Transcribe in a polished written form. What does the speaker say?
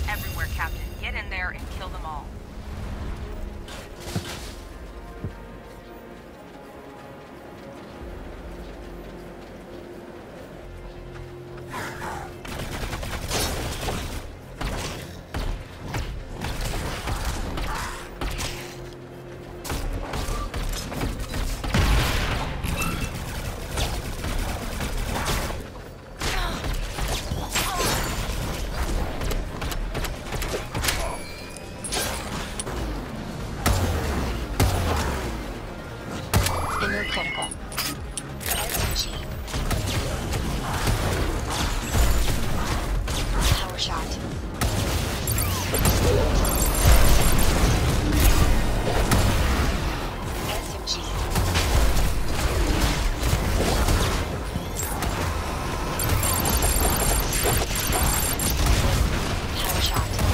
everywhere, Captain. Get in there and kill them all. Inner critical. SMG. Power shot. SMG. Power shot.